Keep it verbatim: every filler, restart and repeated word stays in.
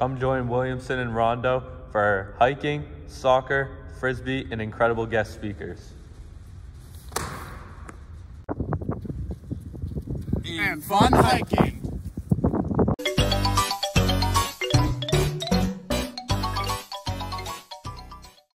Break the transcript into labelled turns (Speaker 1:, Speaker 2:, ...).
Speaker 1: come join Williamson and Rondo for hiking, soccer, frisbee, and incredible guest speakers.
Speaker 2: And fun hiking.